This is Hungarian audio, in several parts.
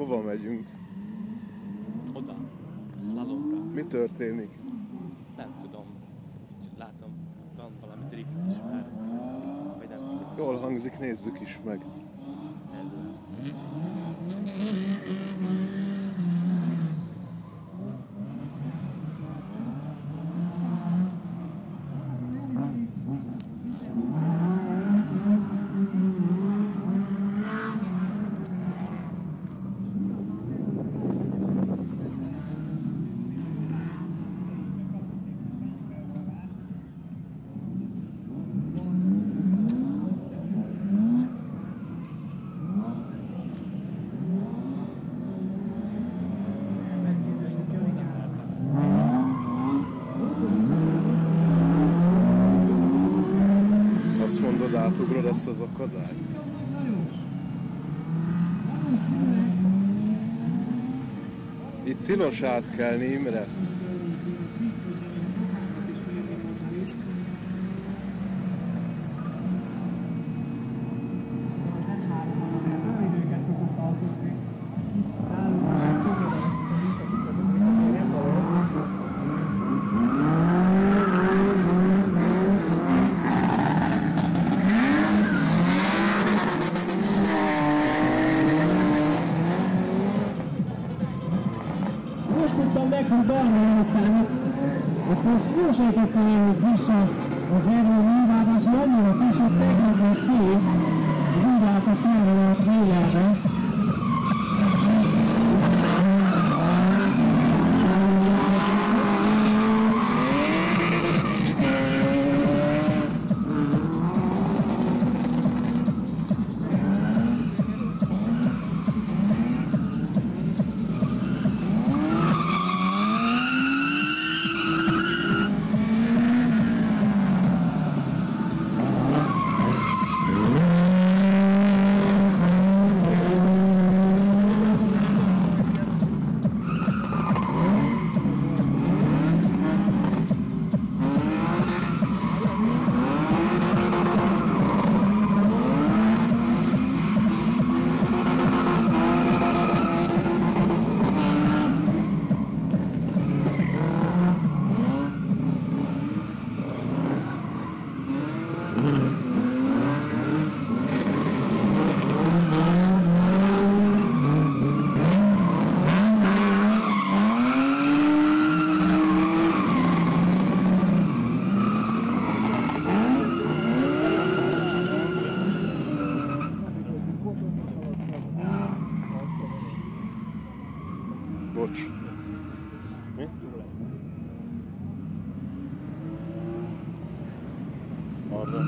Hova megyünk? Oda. Slalomra. Mi történik? Nem tudom. Látom, van valami drift is már. Vagy nem tudom. Jól hangzik, nézzük is meg. Azt mondod, átugrod ezt az akadályt? Itt tilos átkelni, Imre. Most tudtam meg, hogy balra jöttem, és most jósejtettem jönni vissza az erről nyilván, az annyira friss, hogy tegnap volt kész, hogy úgy látott fel a trailerbe. Bocs. Mi? Arra.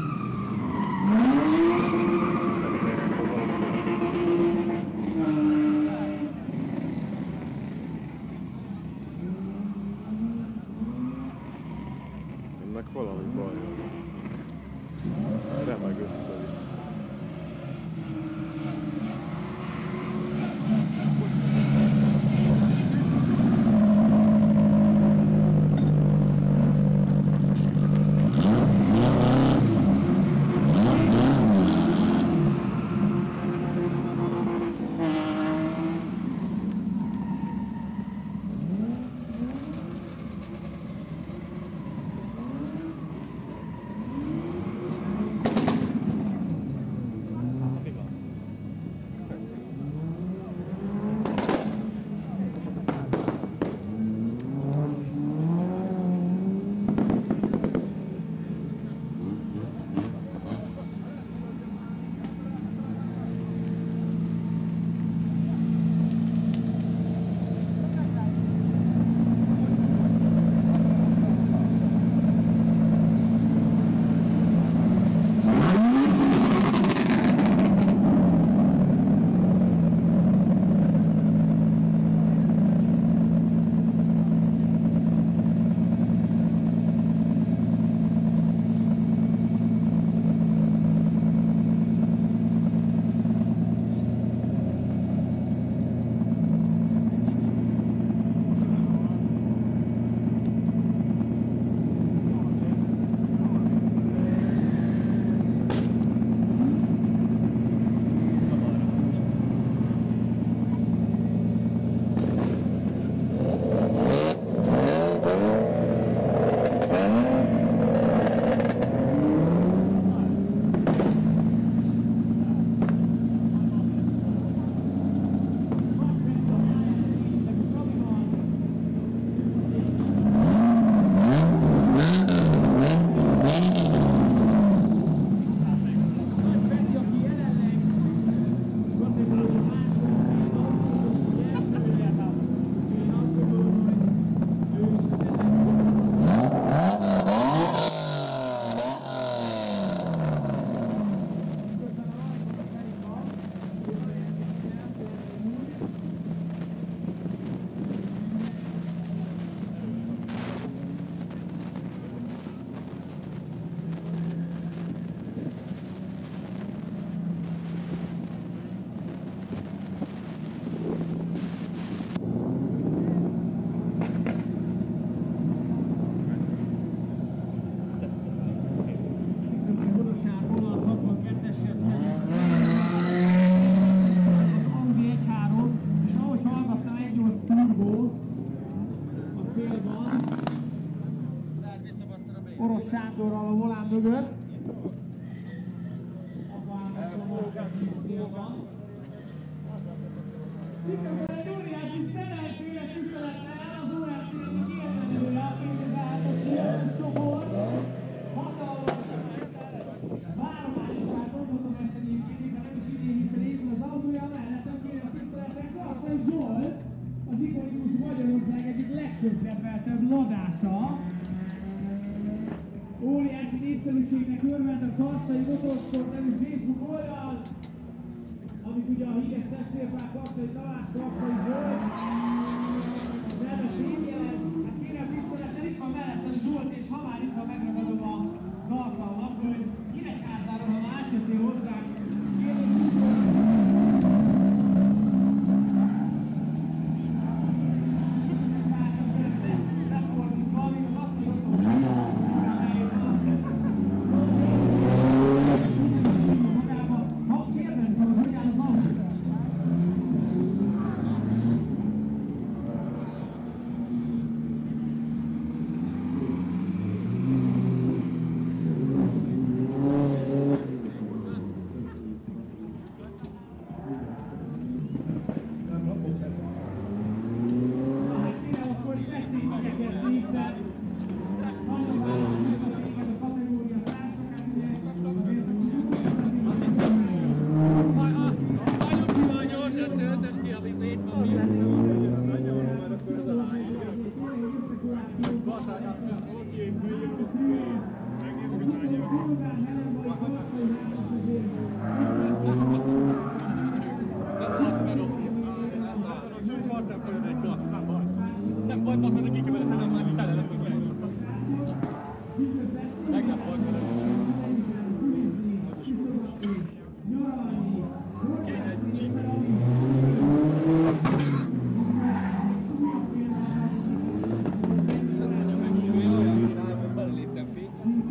Ennek valami baja van. Remeg össze-vissza. Orosz Sándorral a volán mögött. Abban állásolva a kis célban. Miközben egy óriási szereltőre tisztelettel az órán célban kiemelője a 2003-as csoport. Hatalmas várományosan gondoltam ezt egyébként, ha nem is idén, hiszen épül az autója mellettem kérem tiszteletek Karsai Zsolt, az ikonikus Magyarország egyik legközkedveltebb ladása. Óriási népszerűségnek örvend a Karsai Motorsport nevű Facebook oldal, amit ugye a híres testvérpár Karsai Tamás, Karsai Zsolt, az ebben fényjelez. Hát kérem tisztelettel, itt van mellettem Zsolt, és ha már itt van, megragadom az alkalmat, hogy Nyíregyházára, ha már átjöttél hozzánk, kérlek nem baj, azt mondja, ki kell vele már mi tele lett az meg. Legnap volt vele. Kéne egy csíp. Beleléptem fél.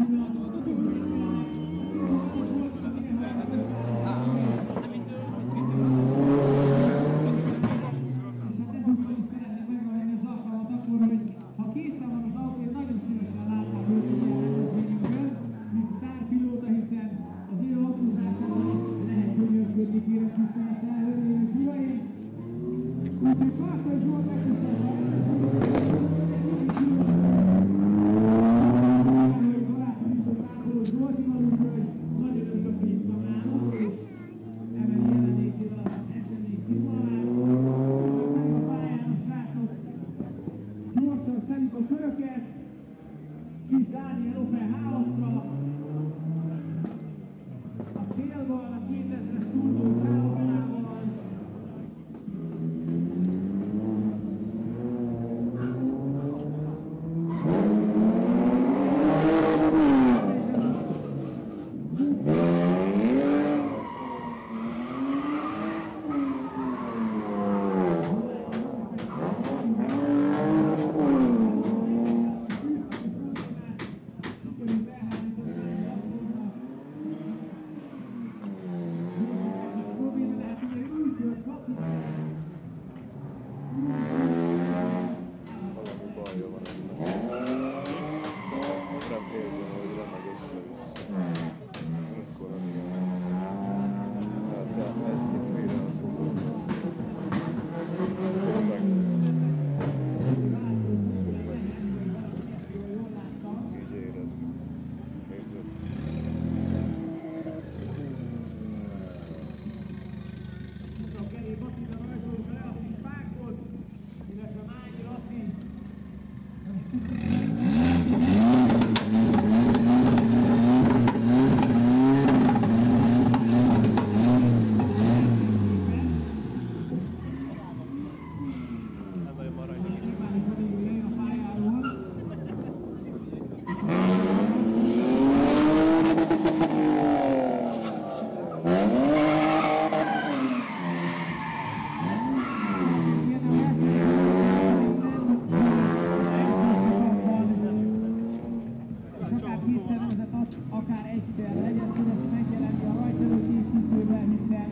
akár egyszer legyen szíves megjelenni a rajtelőkészítőben, hiszen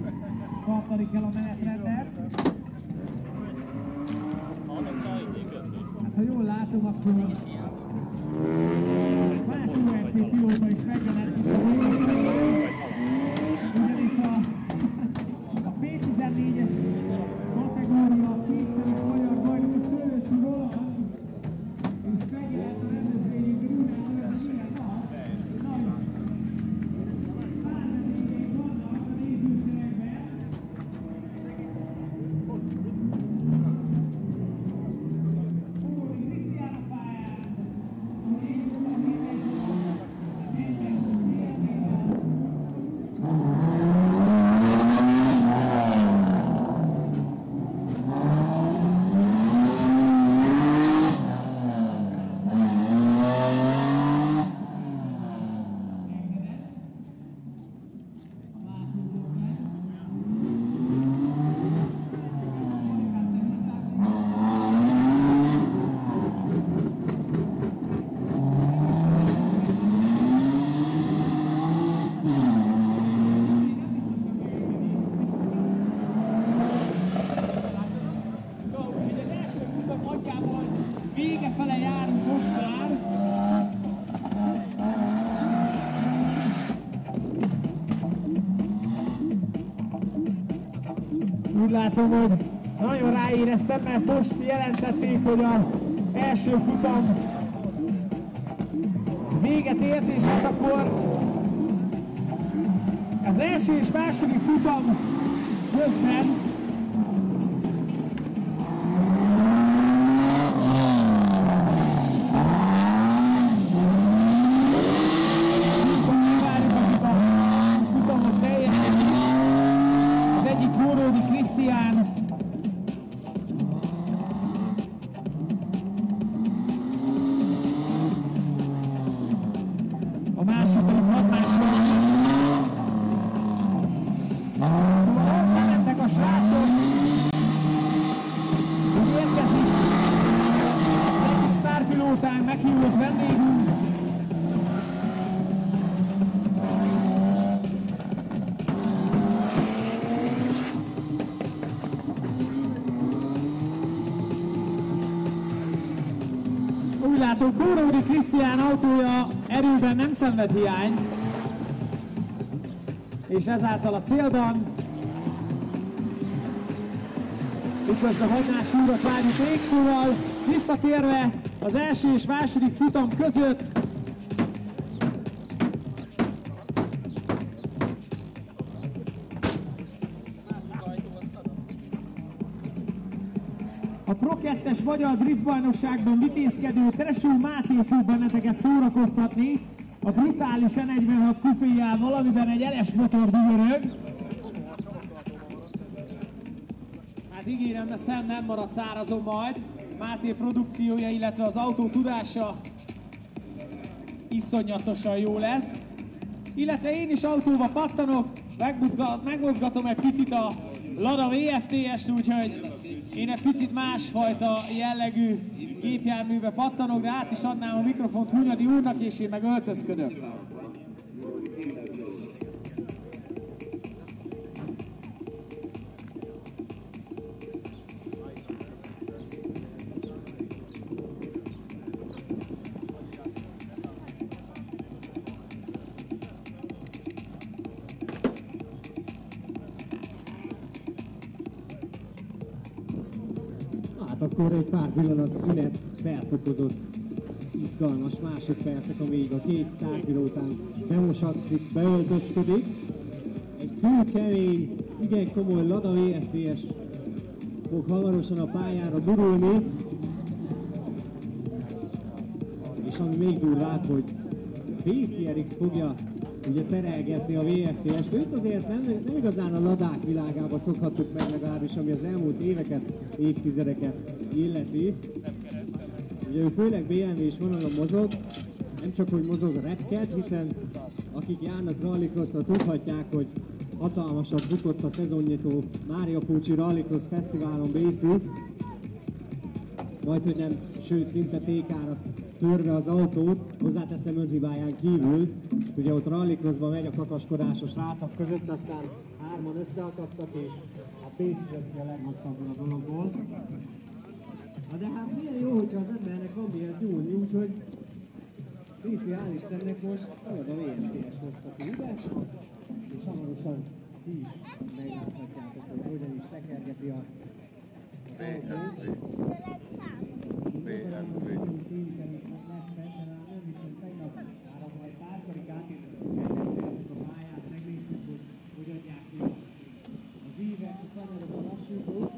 tartani kell a menetrendet. Hát ha jól látom, akkor VFT pilóta is megjelent. Ugyanis a P14-es kategória kétszeres magyar bajnok a Szőlősi Roland, és megjelent a rendezvényünk Grünel olyan híres nap. Vármegyékeink vannak a nézőségekben. Óri Krisztián a pályán. Vége fele járunk most már. Úgy látom, hogy nagyon ráéreztem, mert most jelentették, hogy az első futam véget ért, és hát akkor az első és második futam közben meghívott vendégünk. Úgy látom, Kóraudi Krisztián autója erőben nem szenved hiányt, és ezáltal a célban miközben Hagynás úrat várjuk még, szóval visszatérve az első és második futam között a Pro 2-es Magyar Driftbajnokságban vitézkedő Tresó Máté fog benneteket szórakoztatni a brutális N46 kupéjával, amiben egy LS motor dühörög. Hát ígérem, de szem nem marad szárazon majd. Máté produkciója, illetve az autó tudása iszonyatosan jó lesz. Illetve én is autóba pattanok, megmozgatom egy picit a Lada VFT-est, úgyhogy én egy picit másfajta jellegű gépjárműbe pattanok, de át is adnám a mikrofont Hunyadi úrnak, és én meg öltözködök. Akkor egy pár pillanat szünet, felfokozott, izgalmas másodpercek, amíg a két sztárpilótán bemosakszik, beöltözködik. Egy kőkemény, igen komoly Lada VFT-es fog hamarosan a pályára gurulni. És ami még durvább, hogy BCRX fogja ugye terelgetni a VFT-est. Őt azért nem igazán a ladák világába szokhattuk meg, legalábbis ami az elmúlt éveket, évtizedeket illeti. Ugye ő főleg BMW-s vonalon mozog, nem csak hogy mozog a repket, hiszen akik járnak rallycrossra tudhatják, hogy hatalmasat bukott a szezonnyitó Mária Pucci Rallycross Fesztiválon BC. Majdhogy nem, sőt szinte TK-ra törve az autót, hozzáteszem önhibáján kívül. Ugye ott rallycrossban megy a kakaskodás a srácok között, aztán hárman összeakadtak, és a pészületi a legrosszabbul a dologból. Na de hát milyen jó, hogyha az embernek van mihez nyúlni, úgyhogy Léci, hál' Istennek most olyan a VMTS hozta ide, és hamarosan ti is megláthatjátok, hogy hogyan is tekergeti a BNB. BNB. lesz fenn, nem viszont tegnap már majd pár karikát megnéztük a pályát, megnéztük, hogy hogy adják ki az ívet, a kanyarokat, a lassítót.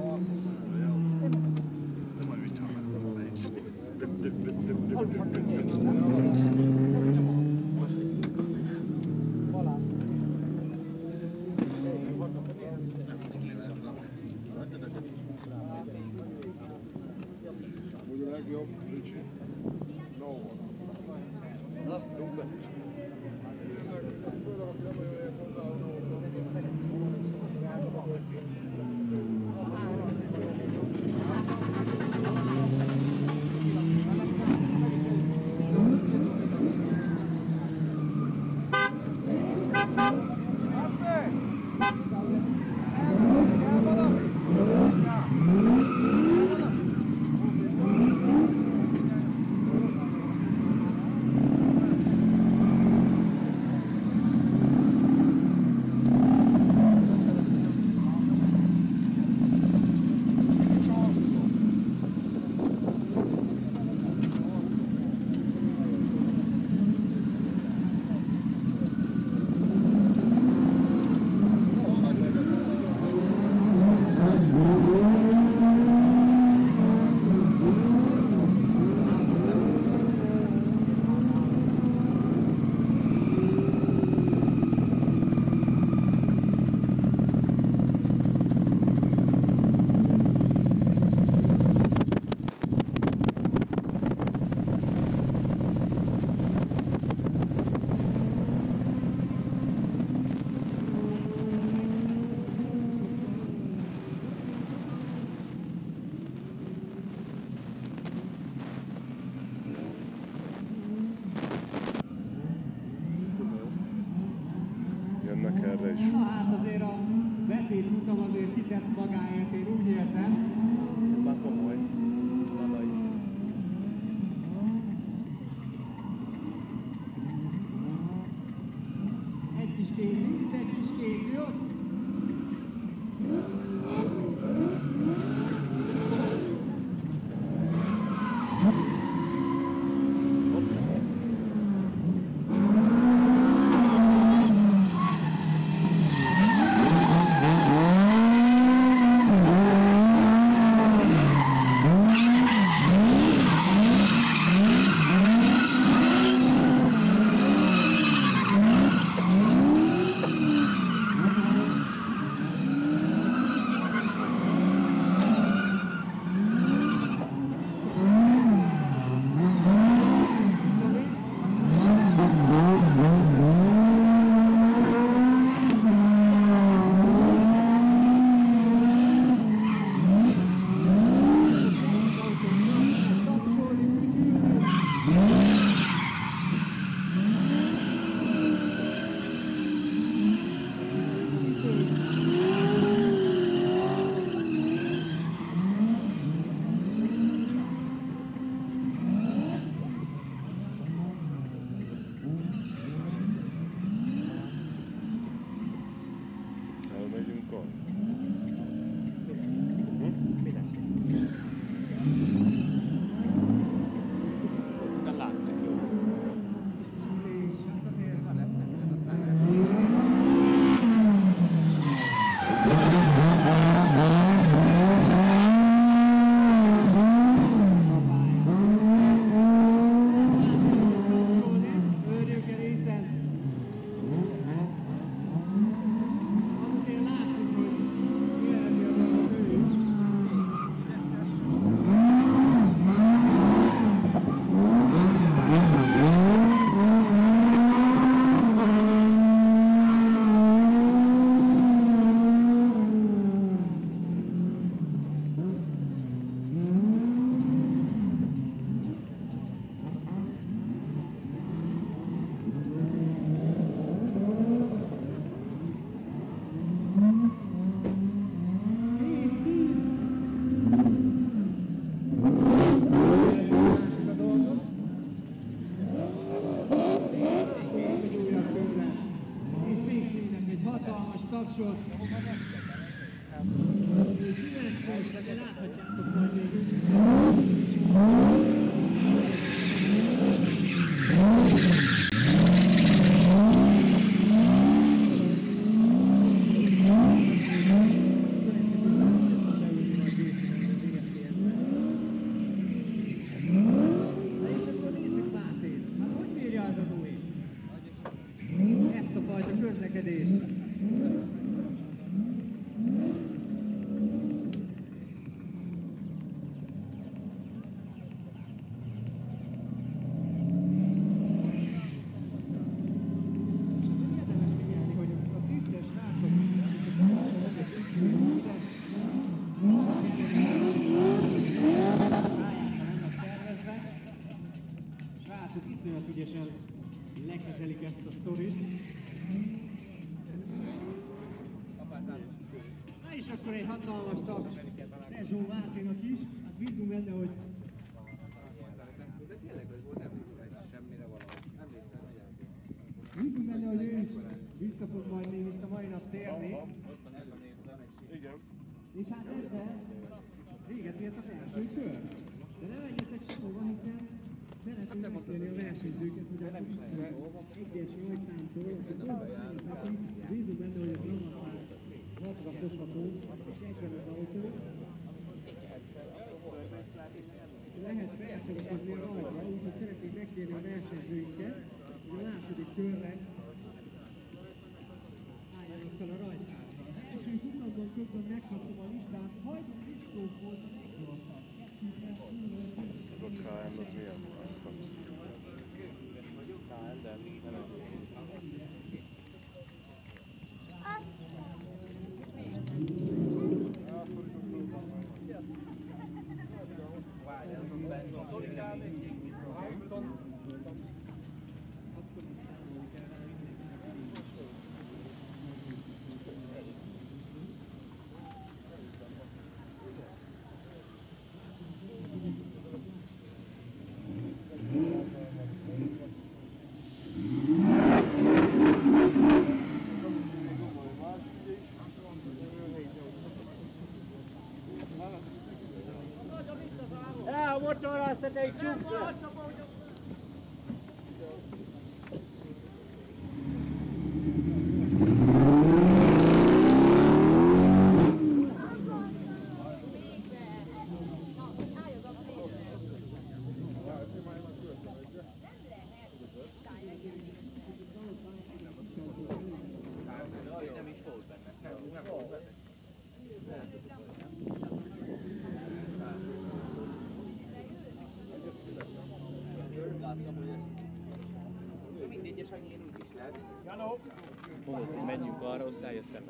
Jönnek erre is. Na hát azért a betétfutam azért kitesz magáért, én úgy érzem. Ez már komoly. Lalai. Egy kis kézi, itt egy kis kézi ott. Elmegyünk ott. De láttak jó. Örjünk el észen. Az azért látszik, hogy érzi a dolgot ő is. Nézd ki! A dolgot. Egy újabb körre. És még színek egy hatalmas tapsot. Kimenetvésre, de láthatjátok majd még úgy hiszem. elkezelik ezt a sztorit. Na és akkor egy hatalmas taps Rezsó Máténak is. Hát bízunk benne, hogy ő is vissza fog majd még itt a mai nap térni. Igen. És hát ezzel véget ért az első kör. De nem menjetek sehova, hiszen szeretnénk megkérni a versenyzőket, hogy a 1-es 8 számtól, bízunk benne, hogy a Dramapár napra fogható, és egyben az autó. Lehet felszorozni a rajtra, úgyhogy szeretnénk megkérni a versenyzőinket, hogy a második körre álljanak fel a rajtrácsra. Az első futamban közben megkaptam a listát, Hajdú Kristófhoz meggyorsabb. Ez a KM az milyen? KM, de nem egész. A motorra azt tetejük csukra! Nem is volt benne. Nem volt benne. Láttam, hogy mindegy, és annyi úgy is lesz. Mondod, hogy menjünk arra, aztán jössz szembe.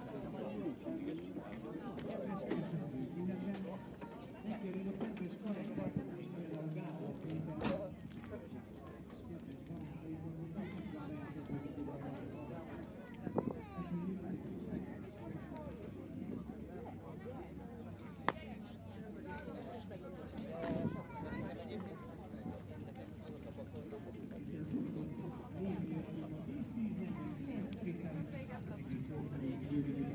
Thank you.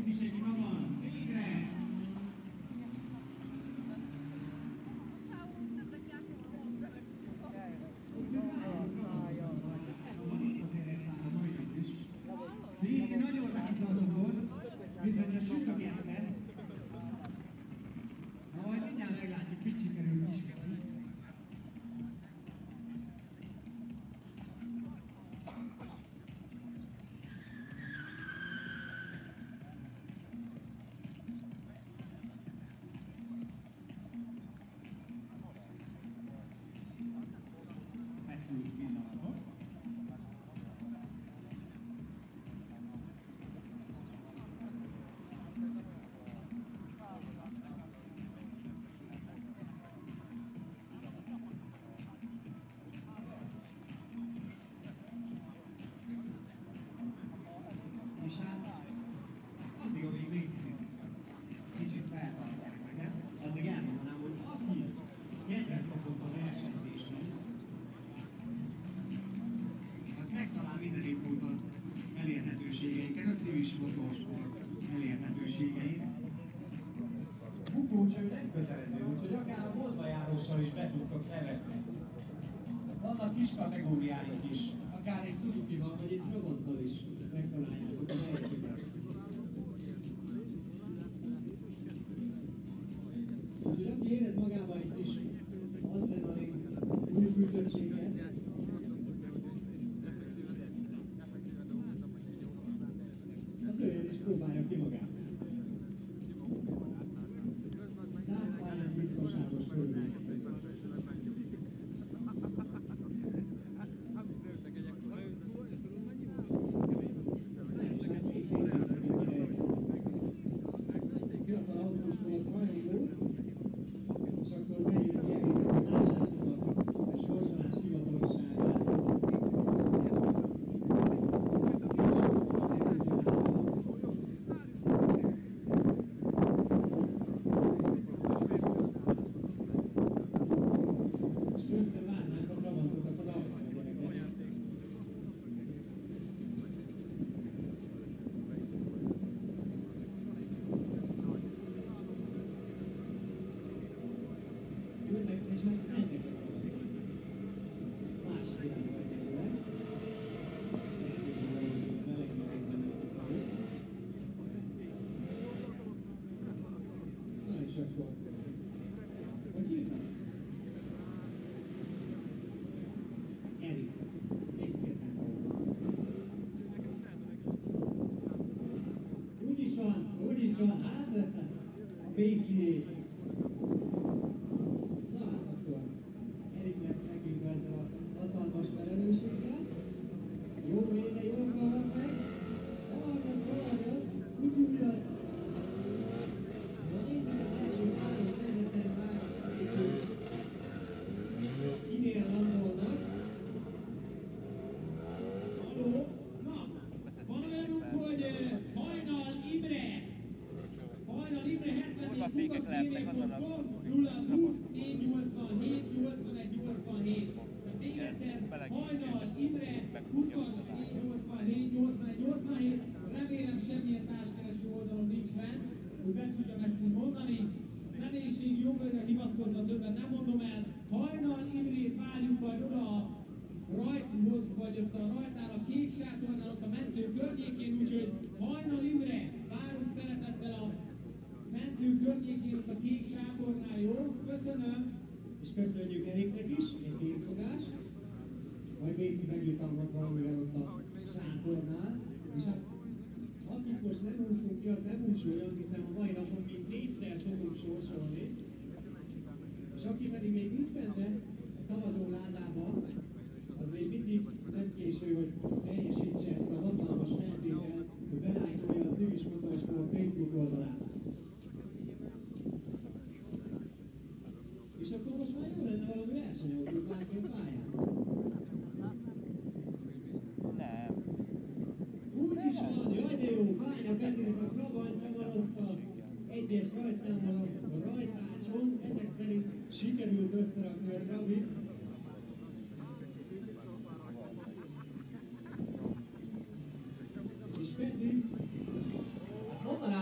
Nekünk is egy Trabant, végre! Lészi nagyon rázlatos, mintha csak sütögetlen. Na majd mindjárt meglátjuk, mit sikerül vizsgálni. Feszült pillanatok. És hát, addig, amíg Lészi kicsit feltartják meg, nem? Addig elmondanám, hogy aki kedvet kapott a versenyzéshez, az megtalál mindenépp a elérhetőségeinken, a civil motorsport elérhetőségein. Bukócső nem kötelező, úgyhogy akár a boltba járóssal is be tudtok nevezni. Vannak kis kategóriáink is, akár egy Suzuki-val, vagy egy Trabanttal is megtaláljátok a helyeket. Úgyhogy aki érez magában egy kis adrenalin újfűtöttséget, az jöjjön és próbálja ki magát. Szárpályán biztonságos körülmények. Fiatal autós volt hajló, és akkor megyünk elérni a sorsolás hivataloságát. És közben várnánk a Trabantokat a rajta gyerekek. Jönnek és mennek más irányba egyébként. Na és akkor, hogy hívnak? Erik, egy-két úgy is van, hát a Pace-jé. Na hát akkor Erik lesz megbízva ezzel a hatalmas felelősséggel. Jó véde, jól karad meg. Haladjad, úgy ugrat. Na nézzük az első három természetesen várjuk, kinél landolnak. Halló? Na, van olyanunk, hogy Hajnal Imre. Hajnal Imre 74 futott.com 0-20 487 81 87. Még egyszer, Hajnal Imre futas 487 81 87. Remélem semmilyen társkereső oldalon nincs fent, hogy be tudjam ezt így mondani. A személyiségi jogokra hivatkozva többet nem mondom el. Hajnal Imrét várjuk majd oda a rajthoz, vagy ott a rajtnál, a kék sátornál, ott a mentő környékén, úgyhogy Hajnal Imre, várunk szeretettel a mentő környékén, ott a kék sátornál, jó? Köszönöm! És köszönjük Eriknek is, egy kézfogás. Majd Mészi megjutalmaz valamivel ott a sátornál. És hát, akik most nem húztunk ki, az nem úsuljon, hiszen a mai napon még 4-szer fogunk sorsolni. És aki pedig még nincs benne a szavazó ládában, az még mindig nem késő, hogy teljesítse ezt a hatalmas feltételt, hogy belájkolja a Civis Motorsport Facebook oldalát. És akkor most már jó lenne valami versenyautót látni a pályán. Nem. Úgy is van, jaj de jó, Bánya Petrius a Trabantja van ott a egyes rajtszámmal a rajtrácson, ezek szerint sikerült összerakni a Trabit. És Petri, hát mondanám,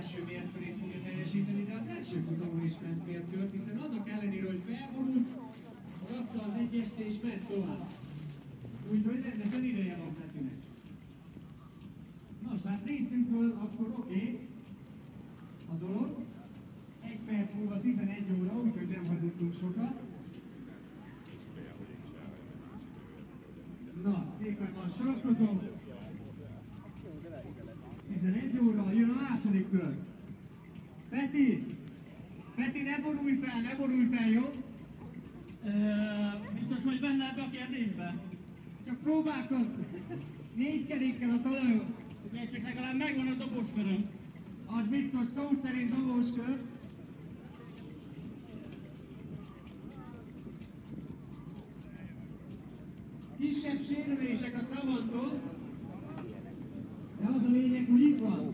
első mérkőzést fogja teljesíteni, de az első futamon is ment mérkőt, hiszen annak ellenére, hogy felvonult, rakta az egyeste és ment tovább. Úgyhogy rendesen ideje van Petinek. Nos, hát részünkről akkor oké a dolog. 1 perc múlva 11 óra, úgyhogy nem hazudtunk sokat. Na, szépen van sorakozom. 11 óra, jön a második kör. Peti! Peti, ne borulj fel, jó? Biztos, hogy benne ebbe a kérdésbe? Csak próbálkozz! 4 kerékkel a talajon. Ugye csak legalább megvan a dobósköröm. Az biztos, szó szerint dobóskör. Kisebb sérülések a Trabanton, de az a lényeg, hogy itt van.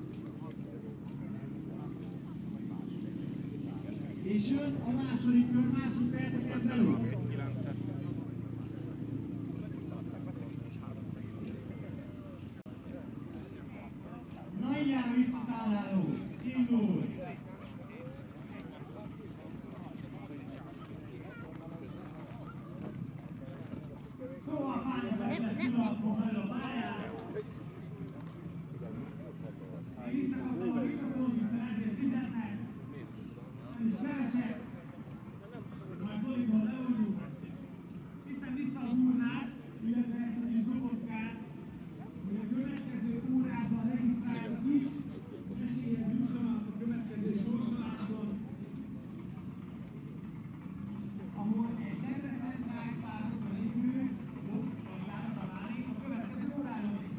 És jön a második kör, másodperceken belül. Nagyjára visszaszálláló, indul! Szóval pályázat pillanatban fel a pályán. Én visszakaptam a mikrofont, hiszen ezért fizetnek. Nem is keresek. Majd Zoliból leoldjuk. Viszem vissza az urnát, illetve ezt a kis dobozkát, hogy a következő órában regisztráltak is, esélyhez jussanak a következő sorsoláson, ahol egy Debrecen párosra lévő dobozkát találni a következő órájon is.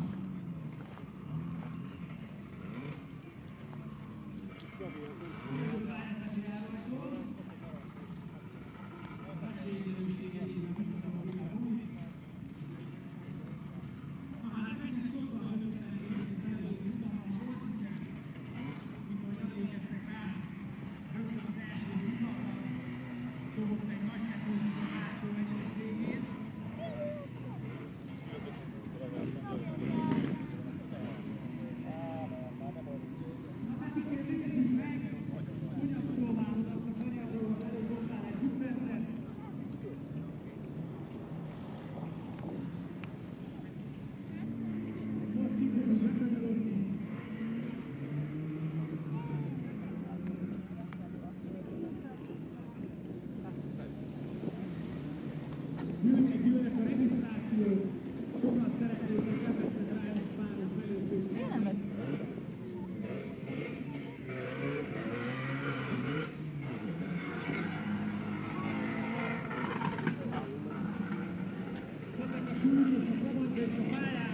Jönnek a regisztráció, sokan szeretnék a Debrecen rájönni páros belőttünk. Én nem lett. Ezek a súlyos, a Trabant és a pályán.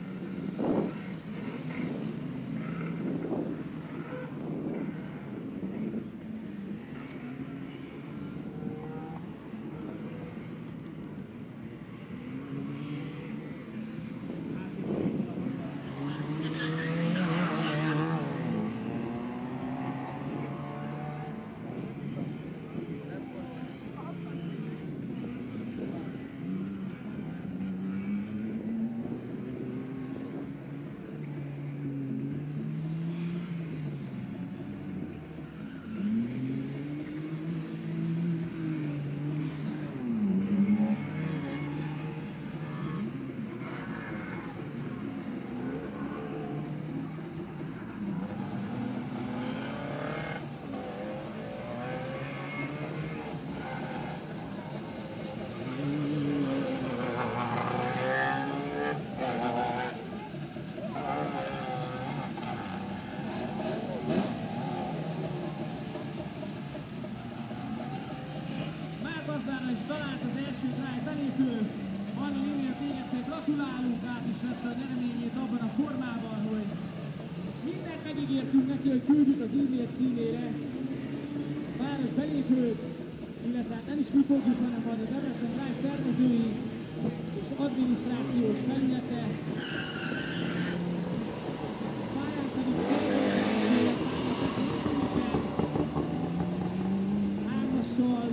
Gazdára is talált az első tráj belépő. Anna Lilinek még egyszer gratulálunk, át is vette a nyereményét abban a formában, hogy mindent megígértünk neki, hogy küldjük az e-mail címére páros belépőt, illetve nem is mi fogjuk, hanem majd a Debrecen Drive tervezői és adminisztrációs felülete. Pályán pedig hármassal.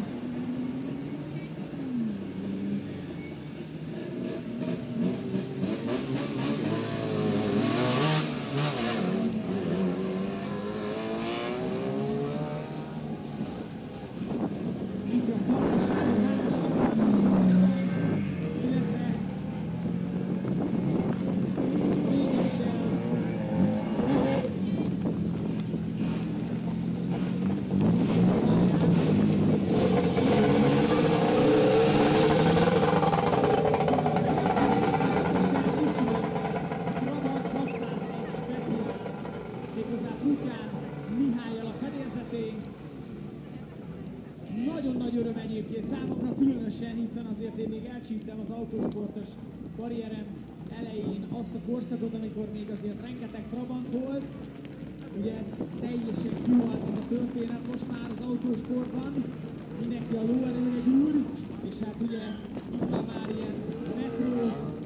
Kutyán Mihályal a fedélzetén. Nagyon nagy öröm egyébként számomra különösen, hiszen azért én még elcsíptem az autósportos karrierem elején azt a korszakot, amikor még azért rengeteg Trabant volt. Ugye ez teljesen kihalt ez a történet most már az autósportban. Mindenki a lóerőre gyúr, és hát ugye itt van már ilyen retro,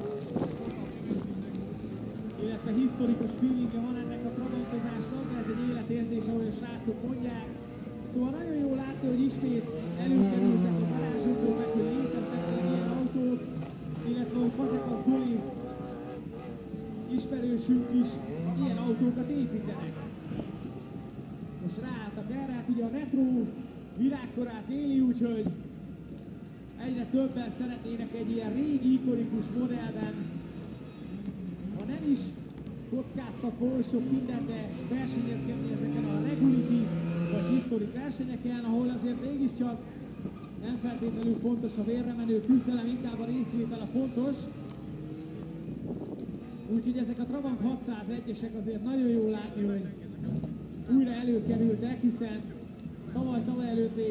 illetve historikus feelingje van ennek a trabantozásnak, de ez egy életérzés, ahogy a srácok mondják. Szóval nagyon jó látni, hogy ismét előkerültek a varázsokból, meg hogy léteznek még ilyen autók, illetve hogy Fazekas Zoli ismerősünk is ilyen autókat építenek. Most ráálltak erre, hát ugye a retro világkorát éli, úgyhogy egyre többen szeretnének egy ilyen régi, ikonikus modellben, ha nem is kockáztatva oly sok minden, de versenyezgetni ezeken a reguliti vagy historik versenyeken, ahol azért mégiscsak nem feltétlenül fontos a vérre menő küzdelem, inkább a részvétel a fontos. Úgyhogy ezek a Trabant 601-esek azért nagyon jó látni, hogy újra előkerültek, hiszen tavaly előtt még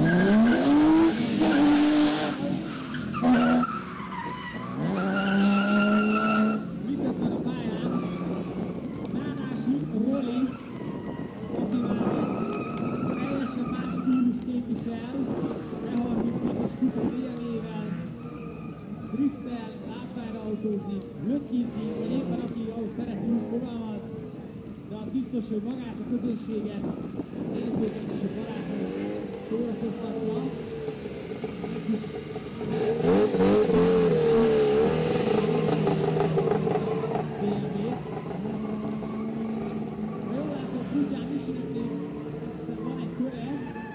miközben a pályán Nánási Roli, aki már teljesen más stílus képvisel, E36-os kupa DL-ével, driftel, lábfájra autózik, lötyinti, vagy éppen aki ahogy szereti úgy fogalmaz, de az biztos, hogy magát a közönséget, nézőket és a barátokat szórakoztatva. Egy is BMW-t. Ha jól látom, Kutyán Misinek azt hiszem van egy köre.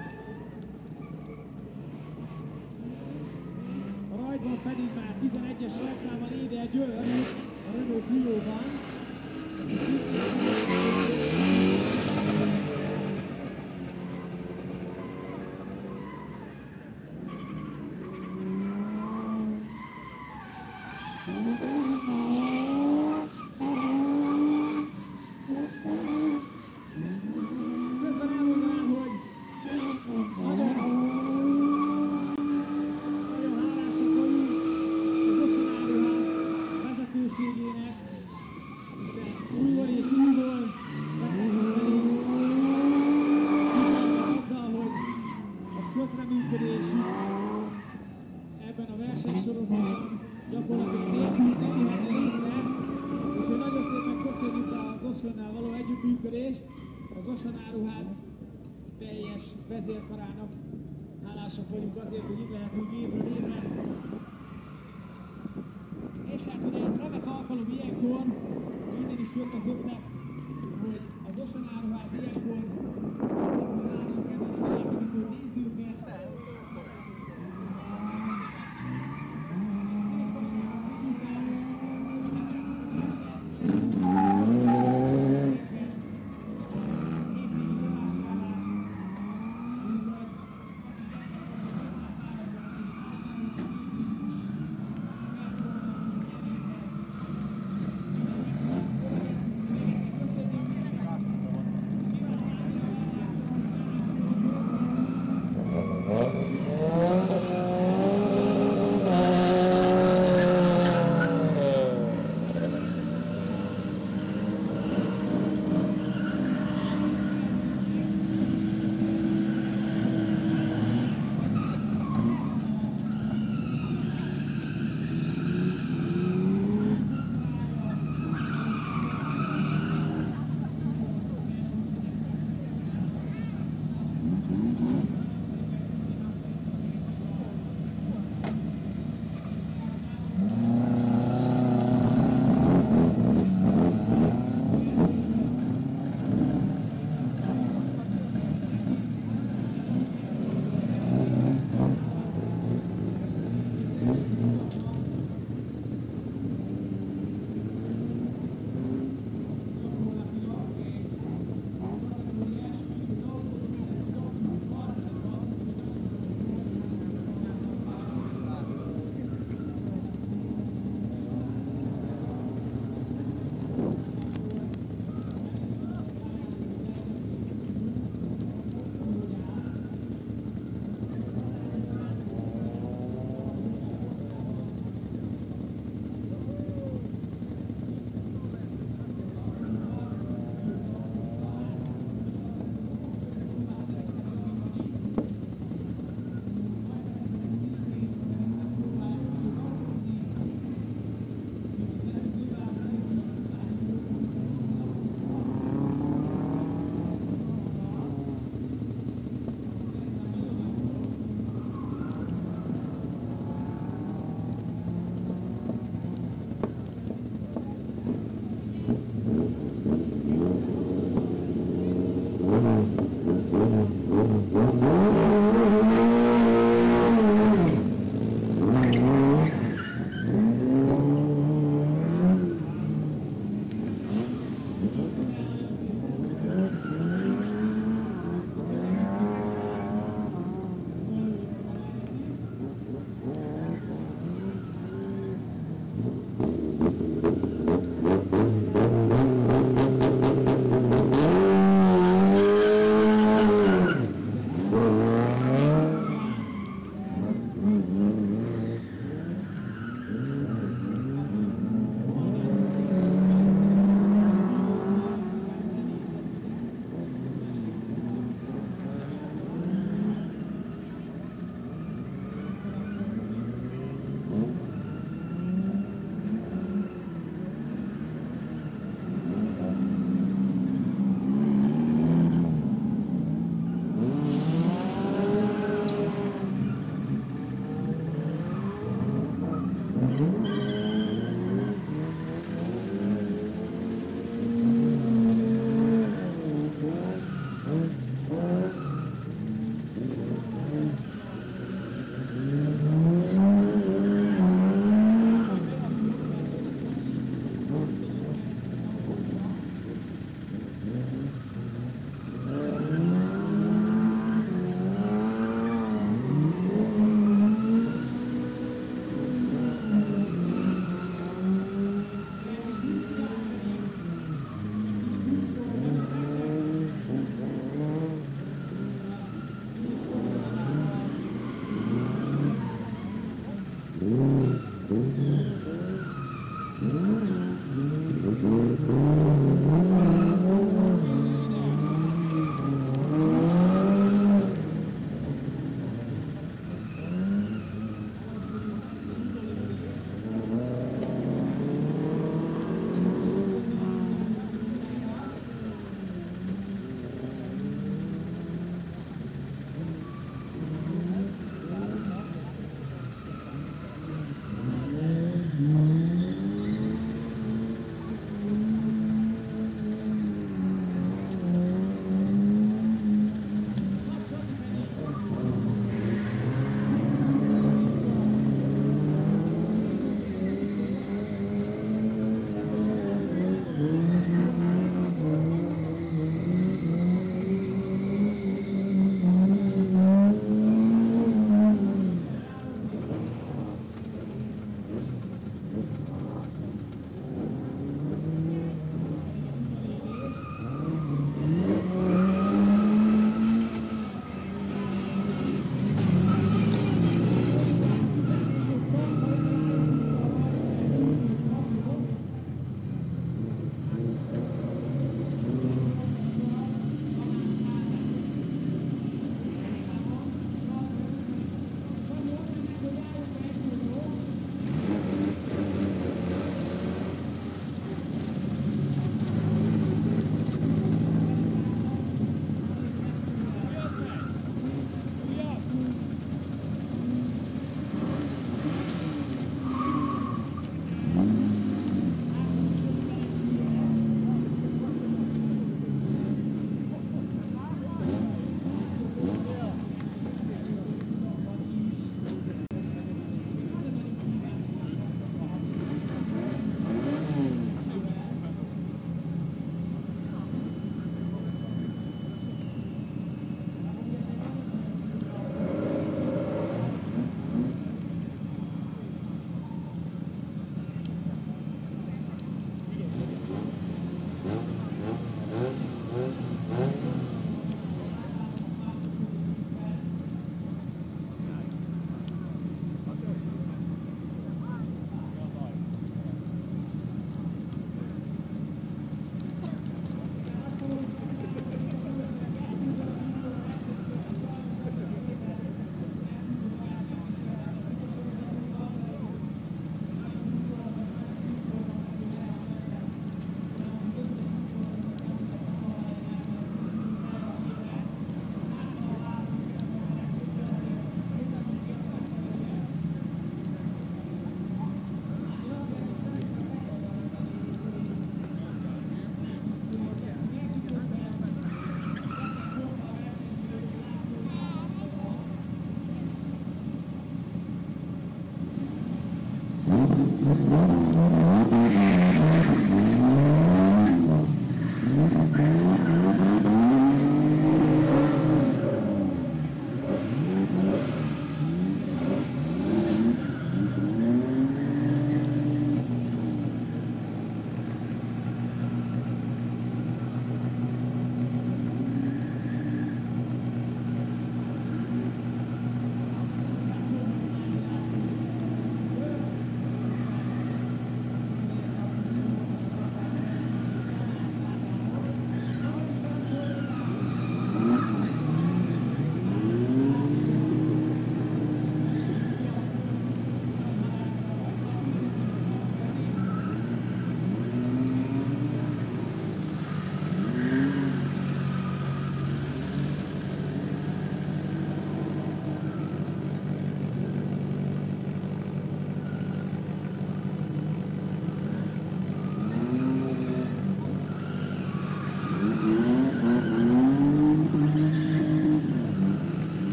A rajtban pedig már 11-es rajtszámmal Éder György a Renault Clio-ban. Közben elmondanám, hogy nagyon hálásak vagyunk az Ocean Áruház vezetőségének, hiszen újból és újból vettek velünk, hiszen azzal, hogy a közreműködésük ebben a versenysorozatban gyakorlatilag nélkül nem jöhetne létre, úgyhogy nagyon szépen köszönjük az Oceannál való együttműködést, az Ocean Áruház teljes vezérkarának hálásak vagyunk azért, hogy itt lehetünk évről évre. És hát ugye ez remek alkalom ilyenkor, innen is jött az ötlet, hogy az Ocean Áruház ilyenkor nálunk kedves találkozó nézőket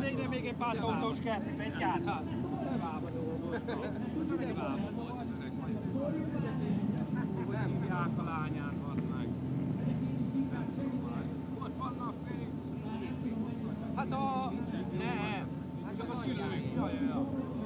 végre még egy pár toncos kertet, egy jár. Nem áll a dolgot. Nem áll a dolgot. Nem hívják a lányát, az meg. Ott vannak még. Hát a... Nem. Hát csak a szülői. Ja.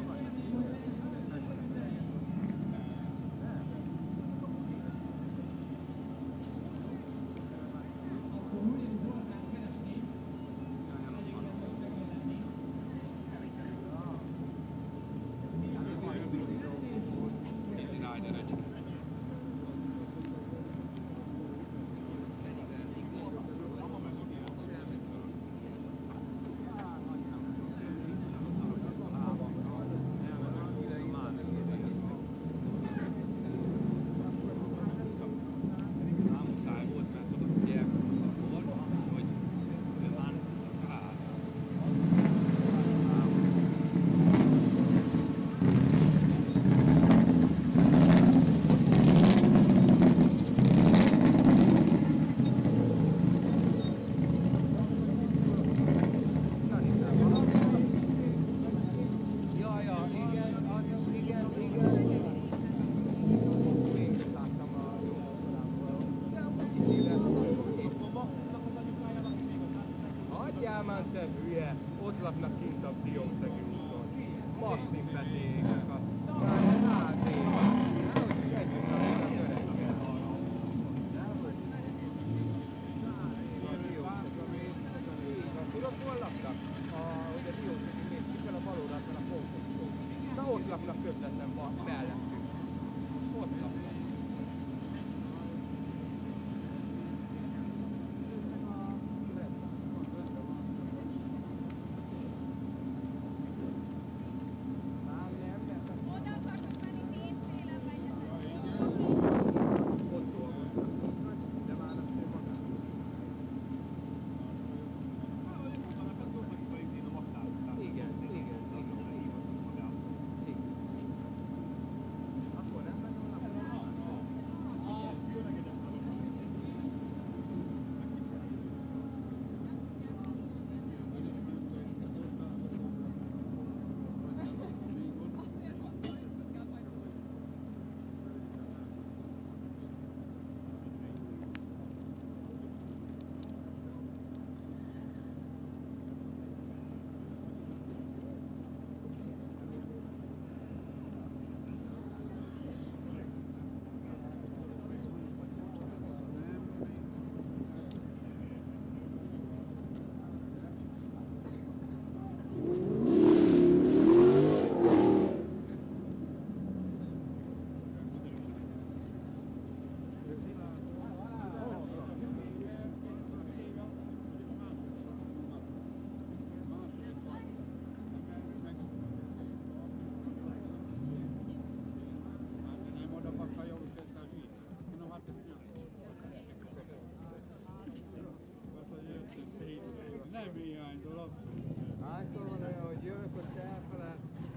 Hányszor van olyan, hogy jövök, hogy te elfeled,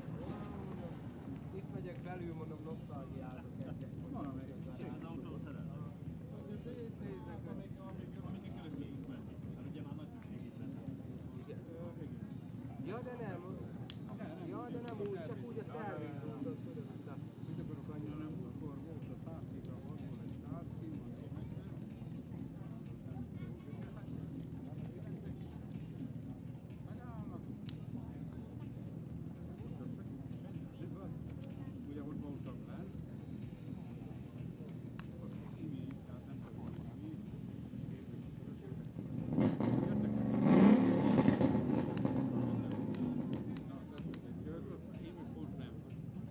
itt megyek belül, mondom, nosztalgiára kezdek. Az autó szeret. Ja, de nem úgy, csak úgy a szervizúton, tudod, mit akarok annyira nem akkor volt a 110-ra, 110 Én még pont nem.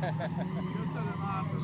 Köszönöm Ákos.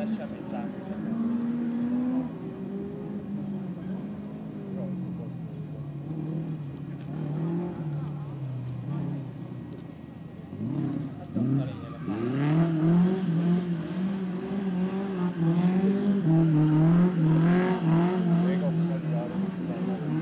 Már semmit látni. Még azt megvárom, aztán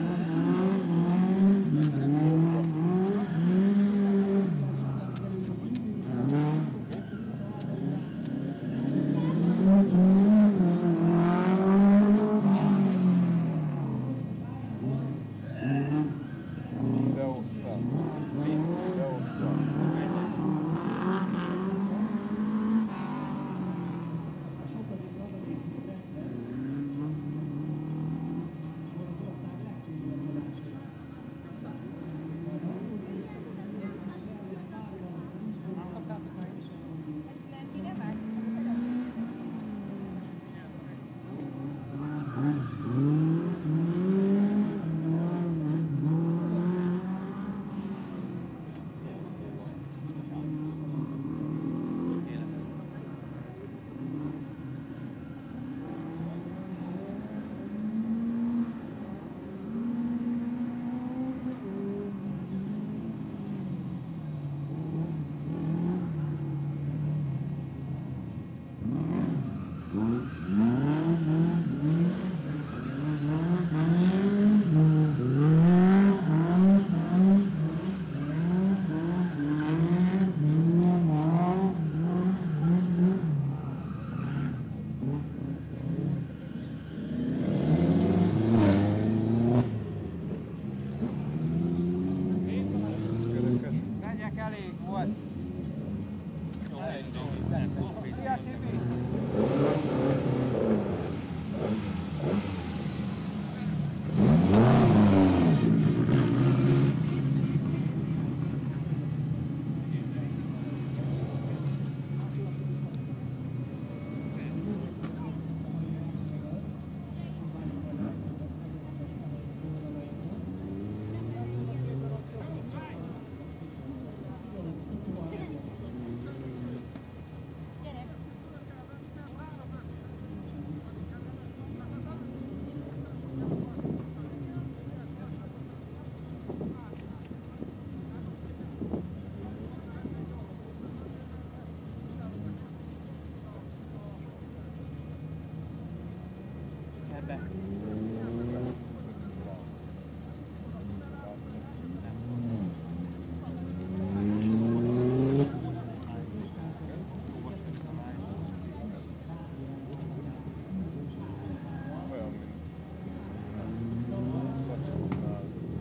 Menjek, elég volt. Szia, Tibi! Ebbe. olyan, mint Szacsóknál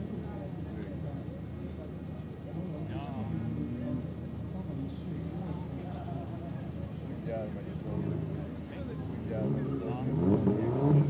mindjárt megy az autó. Mindjárt megy az autó, aztán nézzük.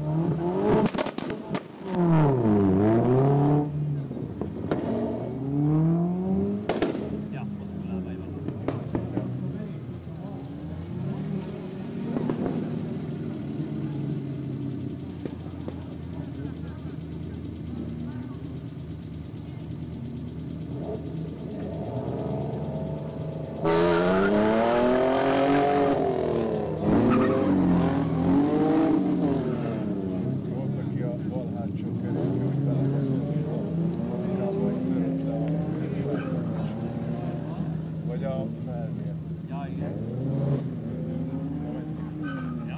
Volt, aki a bal hátsó kerékkel, hogy belebaszott a patikába, hogy törött le a világos. Vagy a felnél. Ja, igen. Ja.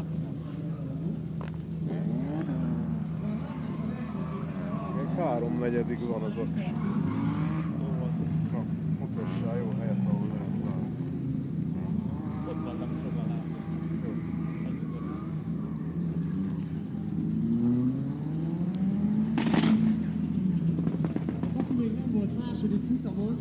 Még 3/4 van az aks. Na, mutassál jó helyet, ahol lehet látni. Ott vannak sokan látni. Jó. Aki még nem volt második futamon,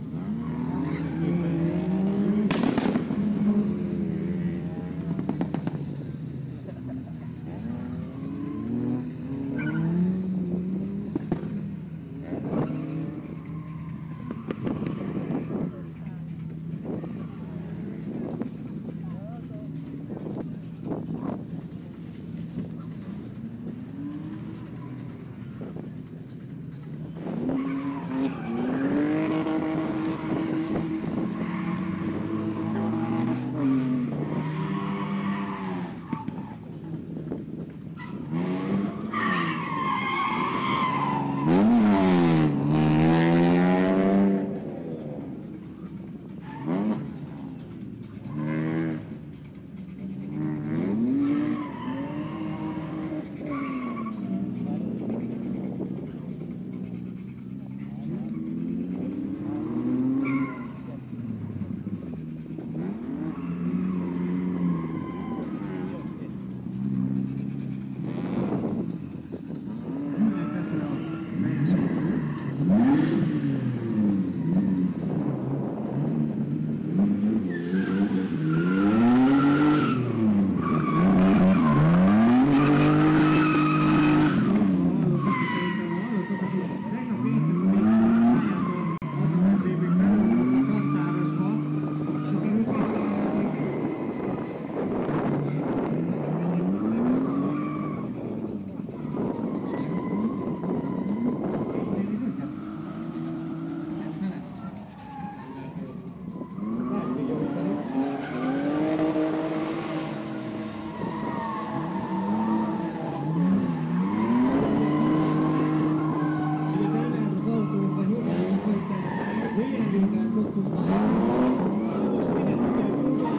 Péterrel szoktunk válni. Most mindent kell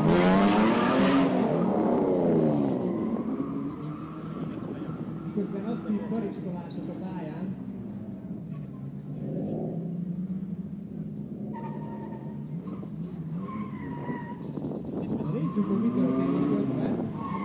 közben aktív karistolások a pályán. Nézzük, hogy mi történik közben.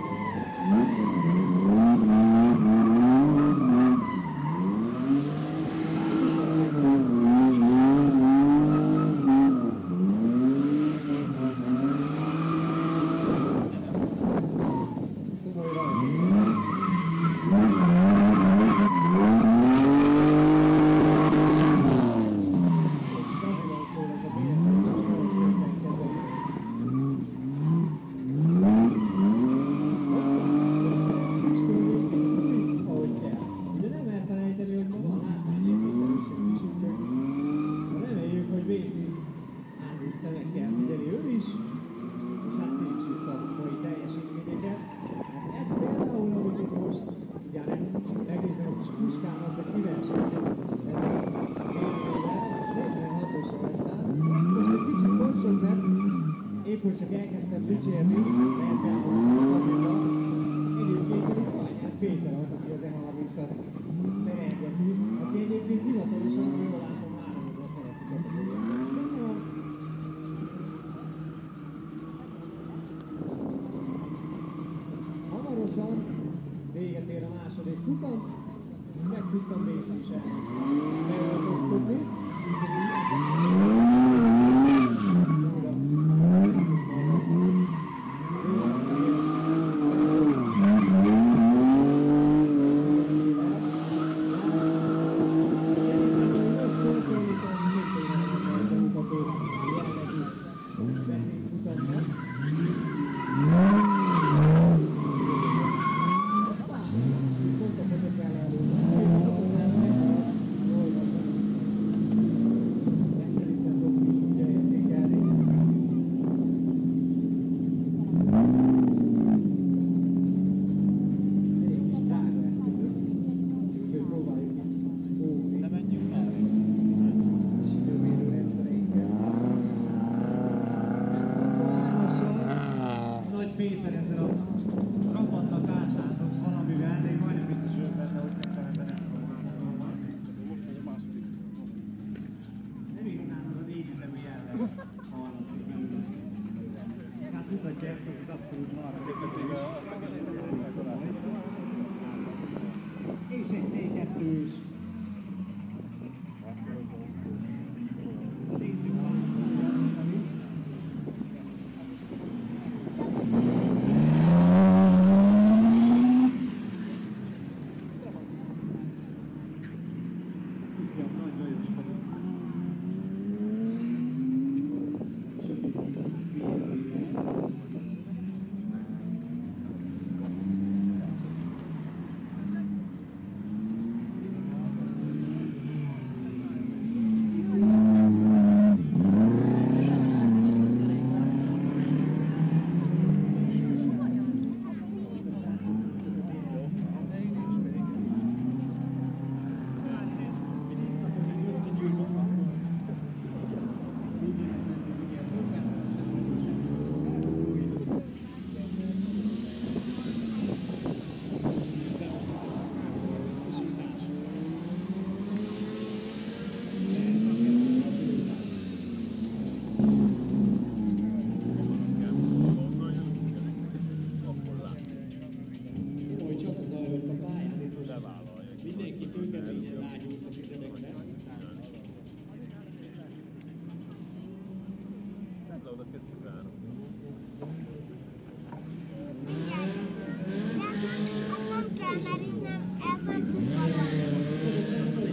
Épp csak elkezdtem dicsérni, mert elmondtam, egyébként pedig Kanyár Péter az, aki az E30-at terelgeti, aki egyébként hivatalosan, jól látom, 3000 feletti kategóriában van. Hamarosan véget ér a második futam, meg tudtam Béci is beöltözködni. Péter ezzel a rapatnak átszázott valamivel, de én majdnem biztos vagyok benne, hogy szerintem nem tudom válni. Nem igazán az a négyütemű jelleg hallatszik belőle. Hát mutatja ezt az abszolút harmadik. És egy C2-s. Nézzük a mindenki tőkeményen lágyult a tüzedekbe. Tedd le oda 2-3. Nem kell, mert így nem elszaktuk valami.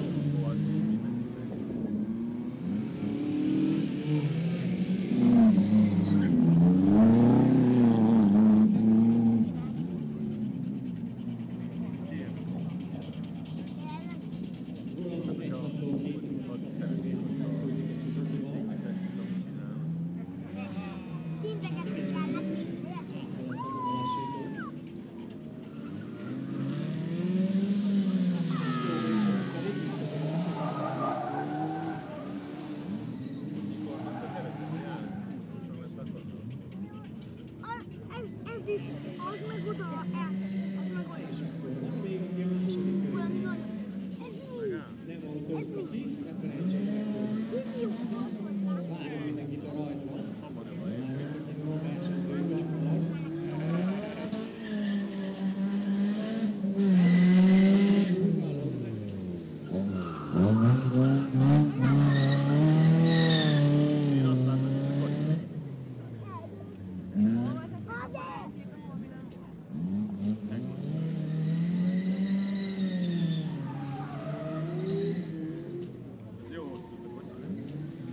is, az meg oda, az meg oda. Még ugye a második Valami nagy. Ez mi? nem autózta ki, de felejtsék meg, hogy Mi jó, az volt. várja mindenkit a rajtban. A versenyzők lesznek. Jó hosszú ez a kocsi.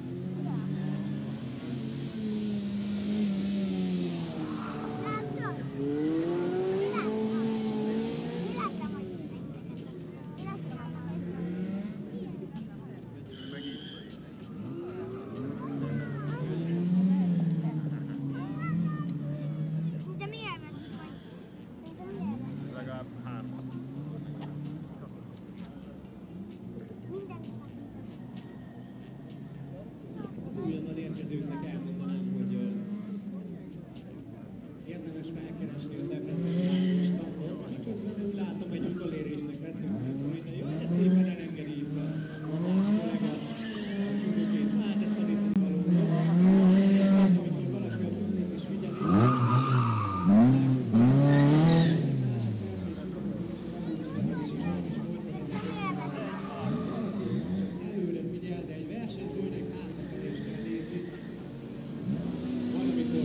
Meg így szép. De mi elveszik vagy? De mi elveszik? Legalább 3. Mindenki. Az újonnan érkezőknek elmondanám, hogy érdemes felkeresni a Debreceni stambot, miközben úgy látom, egy utolérésnek veszünk szépen, de jaj, de szépen elengedi itt a más kollega a szülőkét. Hát ez szerintem valóban. Amikor valaki a tűnik és figyeli, előre figyel, de egy versenyzőnek hátrafelé is kell nézni. Valamikor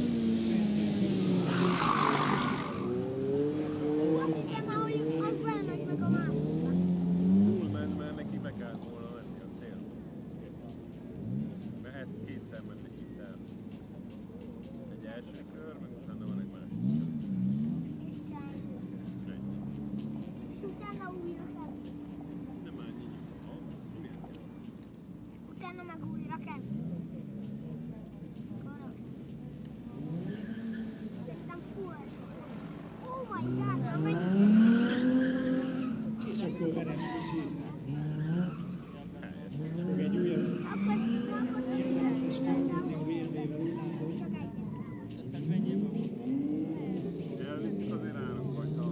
Azt hiszem, ahogy az bemegy meg a másikba. Túl ment, mert neki be kellett volna menni a cél. Mehet kétszer menni itt el. Egy első kör, meg utána van egy másik kör. Ennyi. És utána újra kell. Nem áll így. Miért kell? Utána meg újra kell. Korog. Szerintem full. Oh my god, nem megy. és akkor veres kicsi. Fog egy újabb Akkor érdekes megtudni a VMB-vel, úgy látom. csak egy. Elviszik azért állunk, hogyha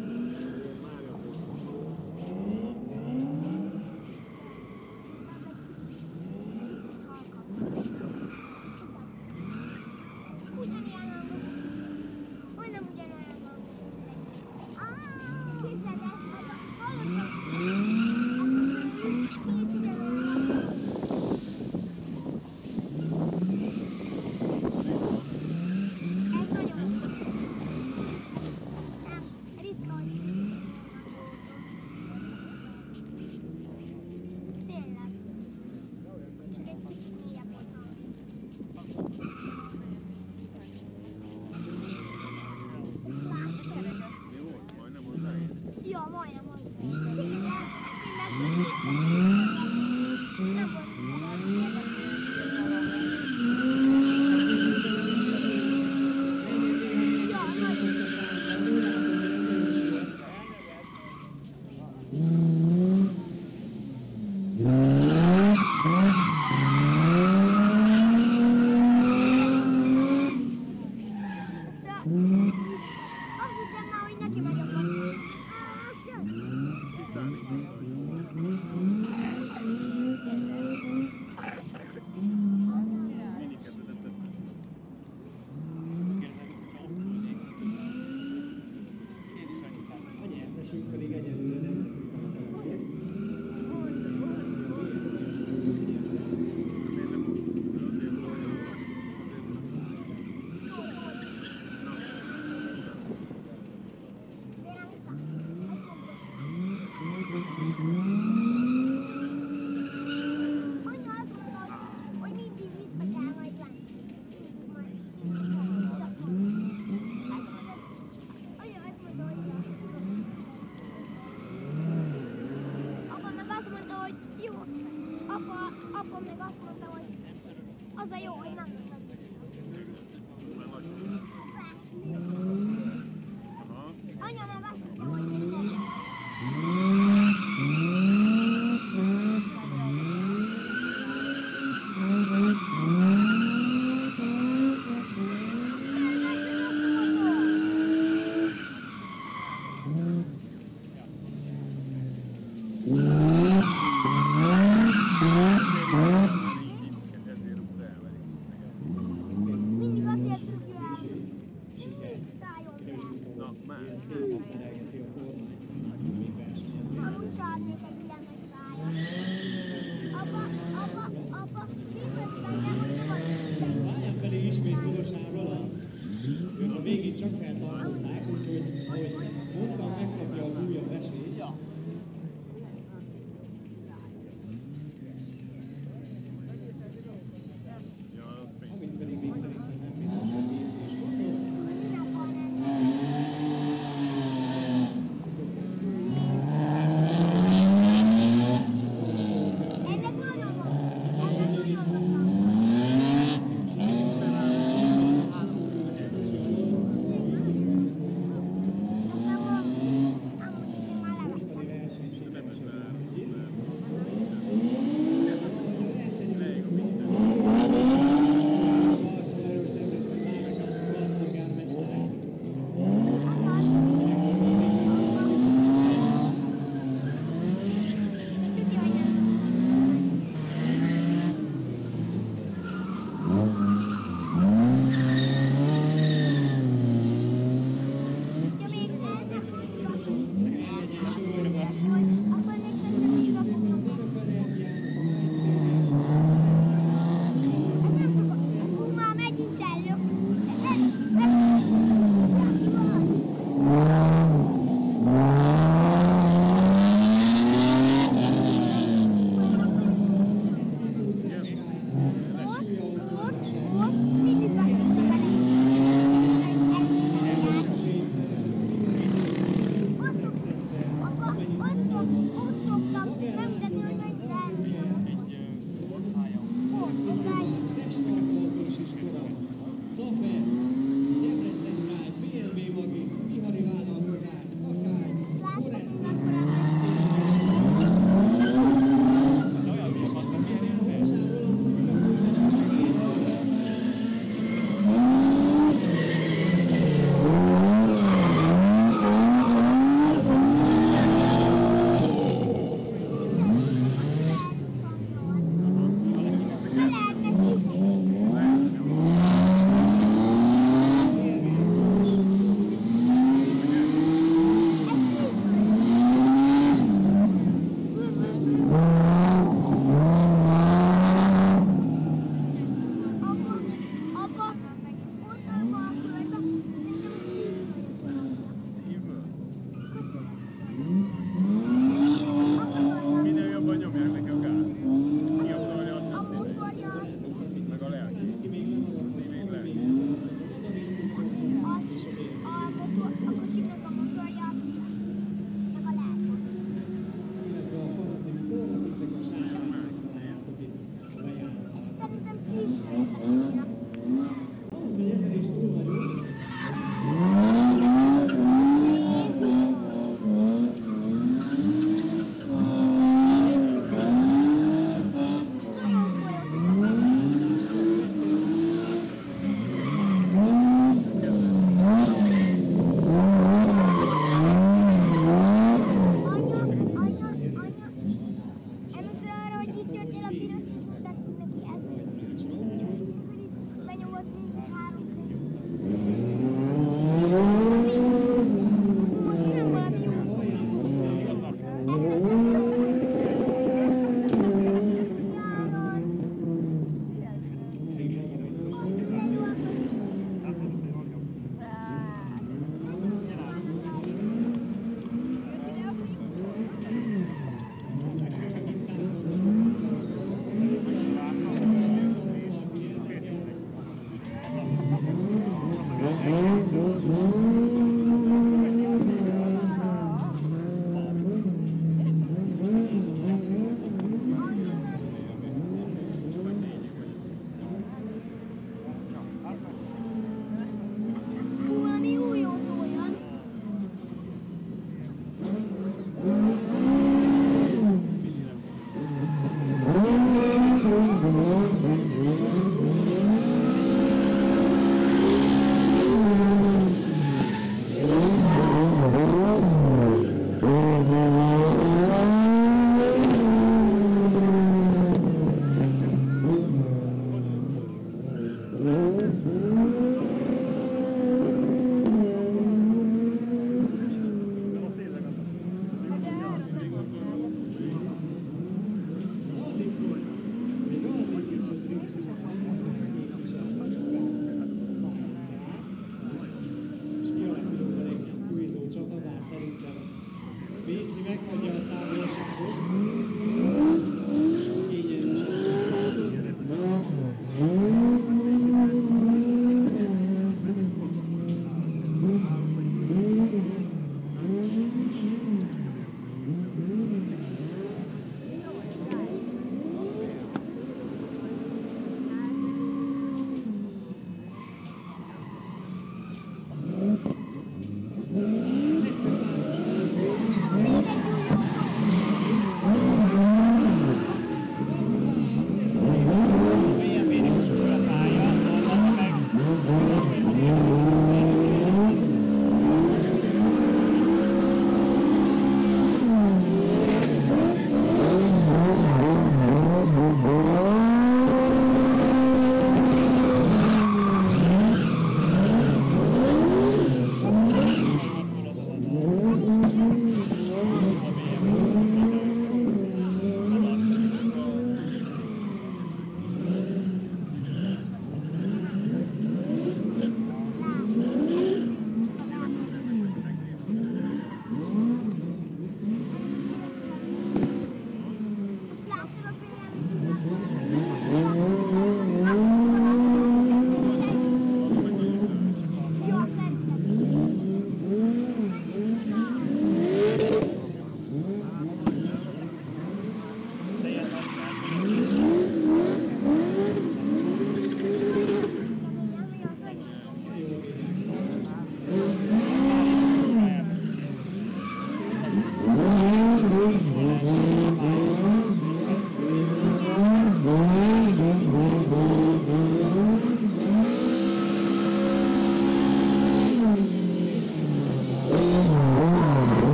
Ugyanilyen hangos. Majdnem ugyanolyan hangos. Képzeld el, hallottam.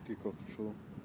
kikapcsol.